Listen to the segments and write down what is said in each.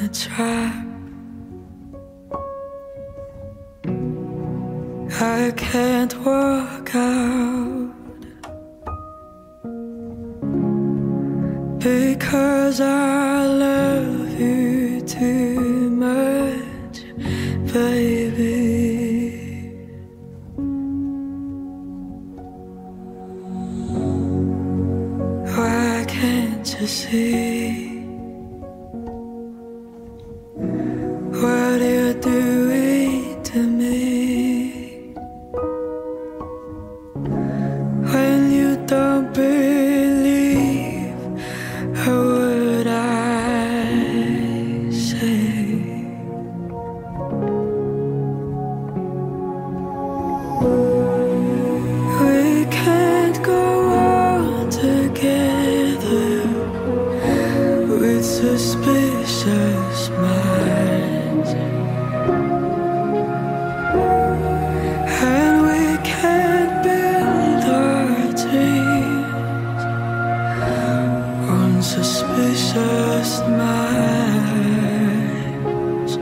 a trap. I can't walk out because I love you too much, baby. Why can't you see what you're doing to me? When you don't believe a word I say, we can't go on together with suspicious minds, and we can't build our dreams on suspicious minds.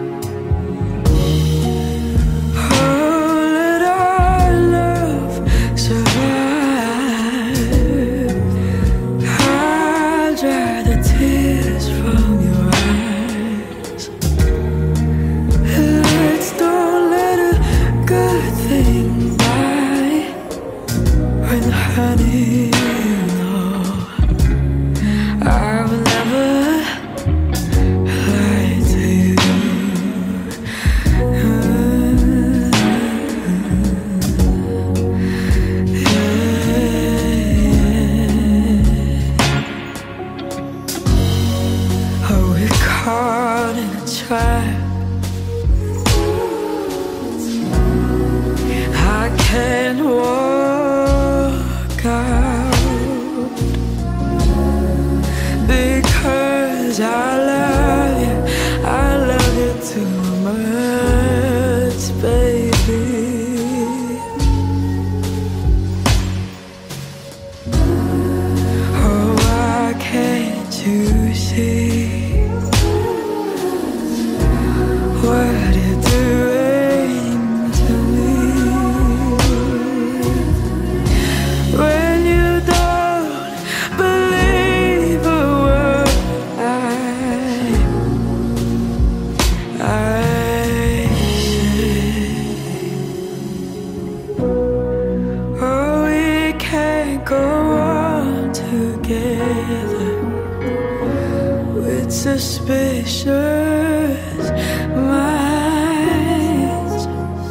Oh, let our love survive. I'll dry the tears from your eyes. Let's don't let a good thing die. When honey, you know I will never lie to you. Oh, we're caught in a trap. I can't walk out because I love you too much, baby. Oh, why can't you see what you're doing to me? When you don't believe a word I say. Oh, we can't go on together with suspicious minds,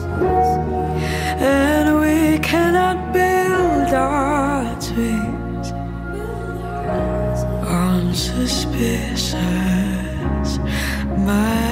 and we cannot build our dreams on suspicious minds.